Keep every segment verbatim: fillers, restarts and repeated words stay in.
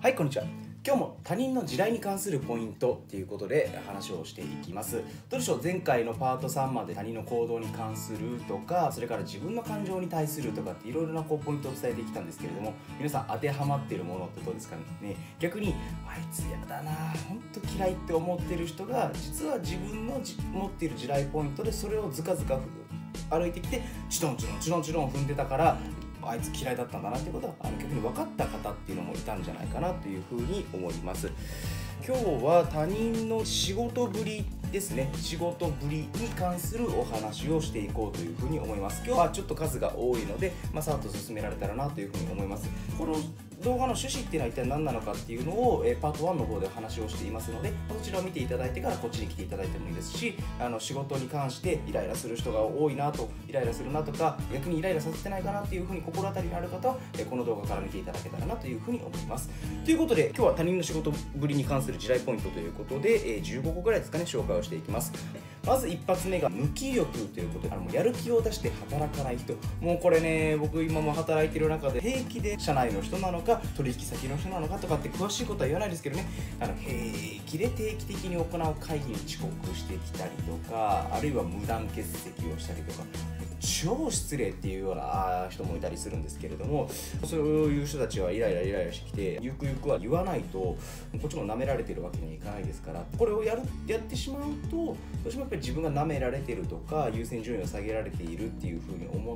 はい、こんにちは。今日も他人の地雷に関するポイントということで話をしていきます。どうでしょう、前回のパートさんまで他人の行動に関するとか、それから自分の感情に対するとかっていろいろなこうポイントを伝えてきたんですけれども、皆さん当てはまっているものってどうですかね。逆にあいつやだな、ほんと嫌いって思ってる人が実は自分のじ持っている地雷ポイントでそれをずかずか歩いてきてチロンチロンチロンチロン踏んでたから、あいつ嫌いだったんだなっていうことはあの逆に分かった方っていうのもいたんじゃないかなというふうに思います。今日は他人の仕事ぶりですね、仕事ぶりに関するお話をしていこうというふうに思います。今日はちょっと数が多いので、まあ、さっと進められたらなというふうに思います。この動画の趣旨っていうのは一体何なのかっていうのを、えー、パートワンの方で話をしていますので、こちらを見ていただいてからこっちに来ていただいてもいいですし、あの仕事に関してイライラする人が多いなと、イライラするなとか、逆にイライラさせてないかなっていうふうに心当たりのある方は、えー、この動画から見ていただけたらなというふうに思います。ということで、今日は他人の仕事ぶりに関する地雷ポイントということで、えー、じゅうごこぐらいですかね、紹介をしていきます。まず一発目が無気力ということで、あのもうやる気を出して働かない人。もうこれね、僕今も働いてる中で平気で社内の人なのか取引先の人なのかとかって詳しいことは言わないですけどね、あの平気で定期的に行う会議に遅刻してきたりとか、あるいは無断欠席をしたりとか、超失礼っていうような人もいたりするんですけれども、そういう人たちはイライライライラしてきて、ゆくゆくは言わないとこっちも舐められてるわけにはいかないですから、これをやるやってしまうとどうしてもやっぱり自分が舐められてるとか優先順位を下げられているっていうふうに思って、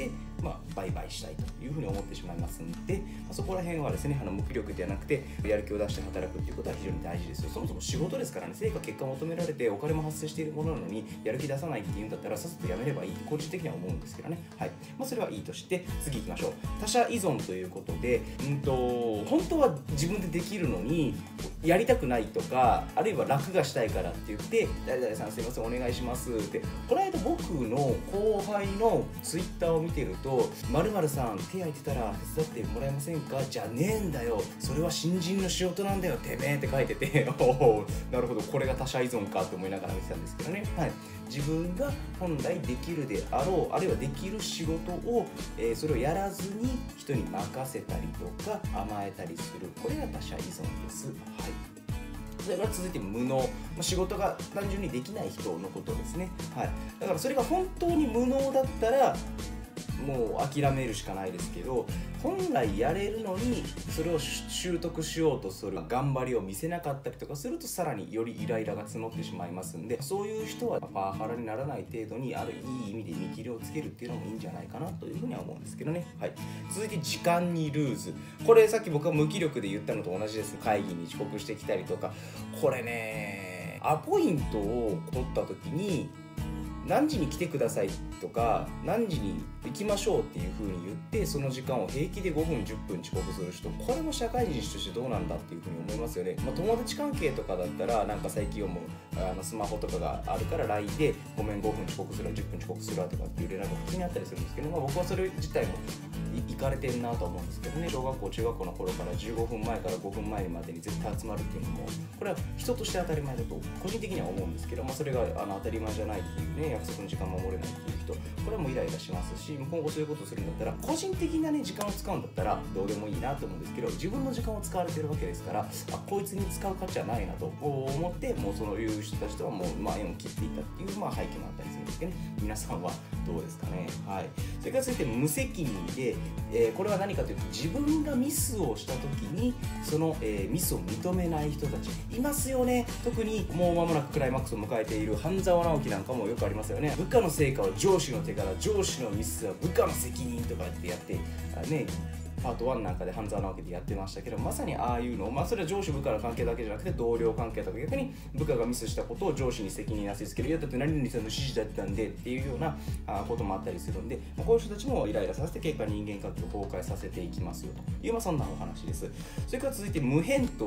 まあ、バイバイしたいというふうに思ってしまいますので、まあ、そこら辺はですね、あの無気力ではなくてやる気を出して働くっていうことは非常に大事ですよ。そもそも仕事ですからね、成果結果求められてお金も発生しているものなのにやる気出さないっていうんだったらさっさとやめればいいって個人的には思うんですけどね。はい、まあ、それはいいとして次行きましょう。他者依存ということで、うんと本当は自分でできるのにやりたくないとか、あるいは楽がしたいからって言って誰々さんすいませんお願いしますって、この間僕の後輩のツイッターを見てると、〇〇さん手空いてたら手伝ってもらえませんか、じゃねえんだよ、それは新人の仕事なんだよてめえって書いてておおなるほど、これが他者依存かと思いながら見てたんですけどね。はい、自分が本来できるであろう、あるいはできる仕事を、えー、それをやらずに人に任せたりとか甘えたりする、これが他者依存です。はい、それから続いて無能、仕事が単純にできない人のことですね。はい、だからそれが本当に無能だったらもう諦めるしかないですけど、本来やれるのにそれを習得しようとする頑張りを見せなかったりとかすると、さらによりイライラが募ってしまいますんで、そういう人はパワハラにならない程度に、あるいい意味で見切りをつけるっていうのもいいんじゃないかなというふうには思うんですけどね。はい、続いて時間にルーズ。これさっき僕が無気力で言ったのと同じです。会議に遅刻してきたりとか、これね、アポイントを取った時に何時に来てくださいとか何時に行きましょうっていう風に言って、その時間を平気でごふんじゅっぷん遅刻する人、これも社会人としてどうなんだっていう風に思いますよね。まあ、友達関係とかだったら、なんか最近はもうあのスマホとかがあるから ライン でごめんごふん遅刻するわじゅっぷん遅刻するわとかっていう連絡が普通にあったりするんですけど、まあ、僕はそれ自体もいかれてるなと思うんですけどね。小学校中学校の頃からじゅうごふんまえからごふんまえまでに絶対集まるっていうのも、これは人として当たり前だと個人的には思うんですけど、まあ、それがあの当たり前じゃないっていうね、約束の時間守れないっていう人、これはもうイライラしますし、今後そういうことをするんだったら個人的なね時間を使うんだったらどうでもいいなと思うんですけど、自分の時間を使われてるわけですから、あこいつに使う価値はないなと思って、もうそういう人たちとはもう、まあ、縁を切っていったっていう、まあ、背景もあったりするんですけどね。皆さんはどうですかね。はい、それから続いて無責任で、えー、これは何かというと、自分がミスをした時にその、えー、ミスを認めない人たちいますよね。特にもう間もなくクライマックスを迎えている半沢直樹なんかもよくありますよね。部下の成果は上司の手柄、上司のミスは部下の責任とかってやってね、パートワンなんかで半沢直樹でやってましたけど、まさにああいうの、まあ、それは上司部下の関係だけじゃなくて同僚関係とか、逆に部下がミスしたことを上司に責任なすりつける、いやだって何々さんの指示だったんでっていうようなこともあったりするんで、まあ、こういう人たちもイライラさせて結果人間関係を崩壊させていきますよという、まあ、そんなお話です。それから続いて無返答。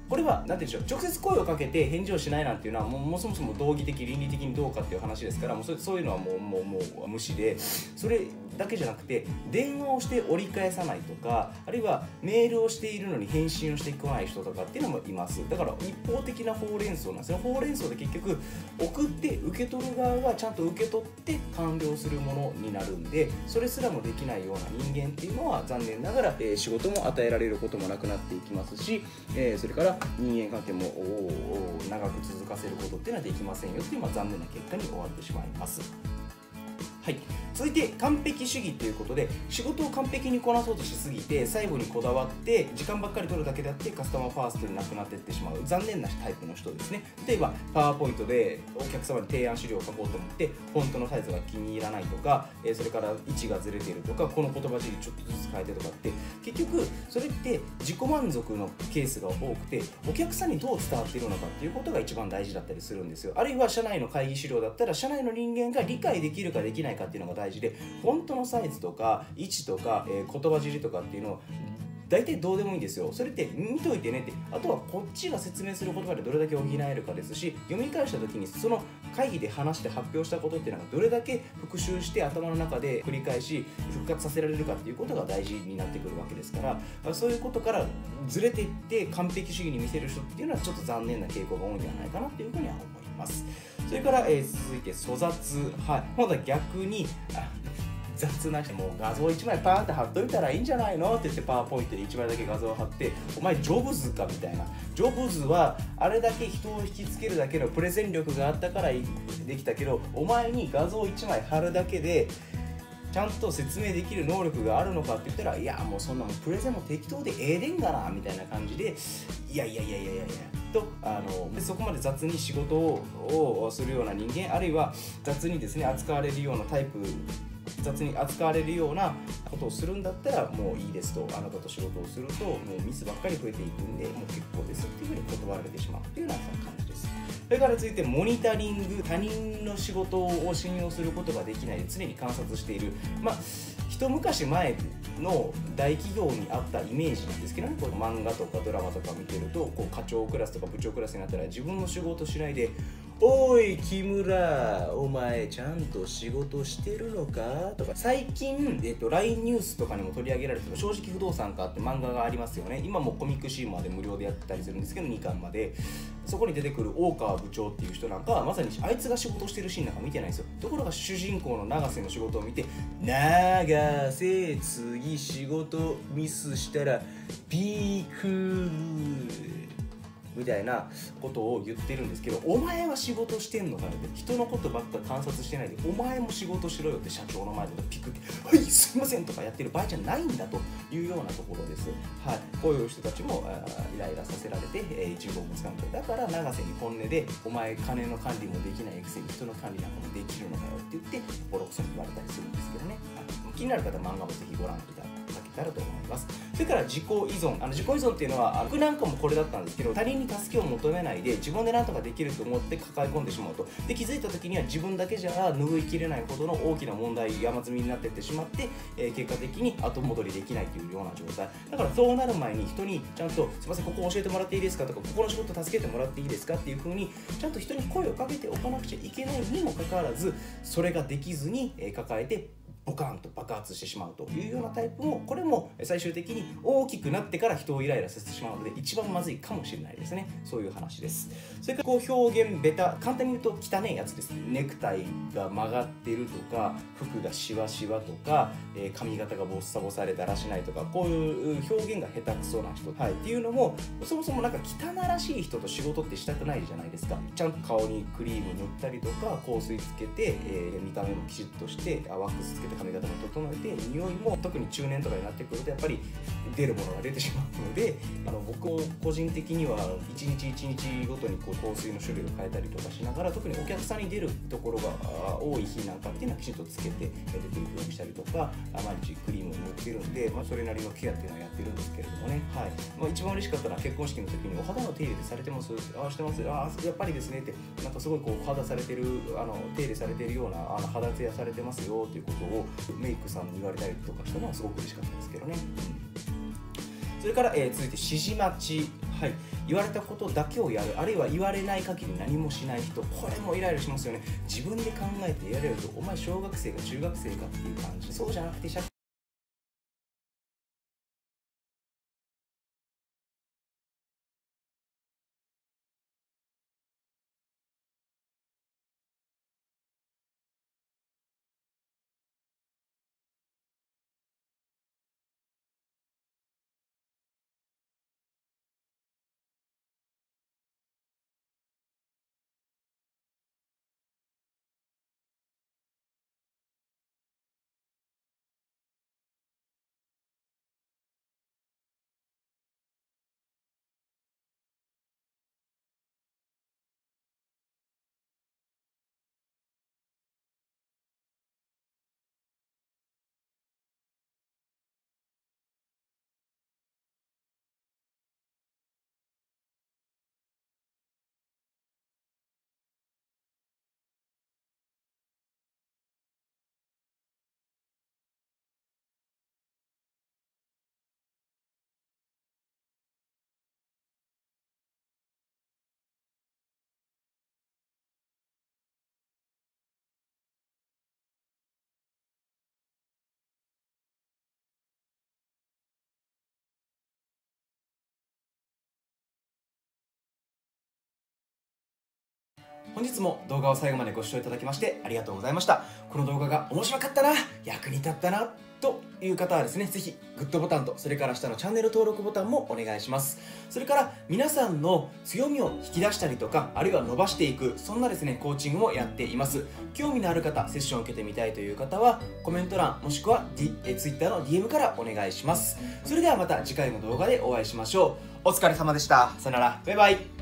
これは何て言うんでしょう、直接声をかけて返事をしないなんていうのはもう、もうそもそも道義的倫理的にどうかっていう話ですから、もう そ, そういうのはもうもうもう無視で、それだけじゃなくて電話をして折り返さないとか、あるいはメールをしているのに返信をしてこない人とかっていうのもいます。だから一方的なほうれん草なんですよ。ほうれん草で結局送って受け取る側がちゃんと受け取って完了するものになるんで、それすらもできないような人間っていうのは残念ながら、えー、仕事も与えられることもなくなっていきますし、えー、それから人間関係も長く続かせることっていうのはできませんよっていう、まあ、残念な結果に終わってしまいます。はい、続いて完璧主義ということで、仕事を完璧にこなそうとしすぎて細部にこだわって時間ばっかり取るだけであってカスタマーファーストになくなっていってしまう残念なタイプの人ですね。例えばパワーポイントでお客様に提案資料を書こうと思ってフォントのサイズが気に入らないとか、それから位置がずれているとか、この言葉尻ちょっとずつ変えてとかって、結局それって自己満足のケースが多くて、お客さんにどう伝わっているのかっていうことが一番大事だったりするんですよ。あるいは社内の会議資料だったら社内の人間が理解できるかできないかっていうのが大事で、フォントのサイズとか位置とか、えー、言葉尻とかっていうのを大体どうでもいいんですよ。それって見といてねって、あとはこっちが説明する言葉でどれだけ補えるかですし、読み返した時にその会議で話して発表したことっていうのがどれだけ復習して頭の中で繰り返し復活させられるかっていうことが大事になってくるわけですから、そういうことからずれていって完璧主義に見せる人っていうのはちょっと残念な傾向が多いんじゃないかなというふうには思います。それから、えー、続いて粗雑、はい、まだ逆にあ雑な人、もう画像いちまいパーンって貼っといたらいいんじゃないのって言ってパワーポイントでいちまいだけ画像を貼って、お前ジョブズかみたいな。ジョブズはあれだけ人を引きつけるだけのプレゼン力があったからできたけど、お前に画像いちまい貼るだけでちゃんと説明できる能力があるのかって言ったら、いやもうそんなもんプレゼンも適当でええでんがなみたいな感じで、いやいやいやいやいやいやとあのでそこまで雑に仕事をするような人間、あるいは雑にですね扱われるようなタイプ雑に扱われるようなことをするんだったらもういいですと、あなたと仕事をするともうミスばっかり増えていくんでもう結構ですっていうふうに断られてしまうというような感じです。それから続いてモニタリング、他人の仕事を信用することができないで常に観察している、まあ一昔前の大企業にあったイメージなんですけどね、この漫画とかドラマとか見てるとこう課長クラスとか部長クラスになったら自分の仕事しないでおい木村お前ちゃんと仕事してるのかとか、最近、えっと、ライン ニュースとかにも取り上げられてる正直不動産かって漫画がありますよね。今もコミックシーンまで無料でやってたりするんですけどにかんまで、そこに出てくる大川部長っていう人なんかはまさにあいつが仕事してるシーンなんか見てないんですよ。ところが主人公の永瀬の仕事を見て、永瀬次仕事ミスしたらビークルみたいなことを言ってるんですけど、お前は仕事してんのかよって、人のことばっか観察してないでお前も仕事しろよって社長の前でピクって「はいすいません」とかやってる場合じゃないんだというようなところです。はい、こういう人たちもイライラさせられて、えー、一号もつかむと、だから永瀬に本音でお前金の管理もできないくせに人の管理なんかもできるのかよって言ってボロクソに言われたりするんですけどね、はい、気になる方は漫画もぜひご覧いただけたらと思います。それから自己依存、あの自己依存っていうのは僕なんかもこれだったんですけど、他人に助けを求めないで自分で何とかできると思って抱え込んでしまうと、で気づいた時には自分だけじゃ拭いきれないほどの大きな問題山積みになっていってしまって、えー、結果的に後戻りできないというような状態だから、そうなる前に人にちゃんとすいませんここ教えてもらっていいですかとか、ここの仕事助けてもらっていいですかっていう風にちゃんと人に声をかけておかなくちゃいけないにもかかわらず、それができずに、えー、抱えてボカーンと爆発してしまうというようなタイプも、これも最終的に大きくなってから人をイライラさせてしまうので一番まずいかもしれないですね。そういう話です。それからこう表現ベタ、簡単に言うと汚いやつです。ネクタイが曲がってるとか、服がシワシワとか、えー、髪型がボッサボサでだらしないとか、こういう表現が下手くそな人、はい、っていうのもそもそもなんか汚らしい人と仕事ってしたくないじゃないですか。ちゃんと顔にクリーム塗ったりとか香水つけて、えー、見た目もきちっとしてワックスつけて髪型も整えて、匂いも特に中年とかになってくるとやっぱり出るものが出てしまうので、あの僕も個人的にはいちにちいちにちごとにこう香水の種類を変えたりとかしながら、特にお客さんに出るところが多い日なんかっていうのはきちんとつけて出てくるようにしたりとか、毎日クリームを塗ってるんで、まあ、それなりのケアっていうのはやってるんですけれどもね、はい、まあ、一番嬉しかったのは結婚式の時にお肌の手入れされてます、ああしてます、ああやっぱりですねって、なんかすごいこう肌されてる、あの手入れされてるようなあの肌ツヤされてますよっていうことをメイクさんに言われたりとかしたのはすごく嬉しかったですけどね。うん、 それから、えー、続いて指示待ち、はい、言われたことだけをやる、あるいは言われない限り何もしない人、これもイライラしますよね。自分で考えてやれると、お前小学生か中学生かっていう感じ。そうじゃなくて社本日も動画を最後までご視聴いただきましてありがとうございました。この動画が面白かったな、役に立ったなという方はですね、ぜひグッドボタンと、それから下のチャンネル登録ボタンもお願いします。それから皆さんの強みを引き出したりとか、あるいは伸ばしていく、そんなですねコーチングもやっています。興味のある方、セッションを受けてみたいという方はコメント欄もしくは、D、え Twitter の ディーエム からお願いします。それではまた次回の動画でお会いしましょう。お疲れ様でした。さよなら、バイバイ。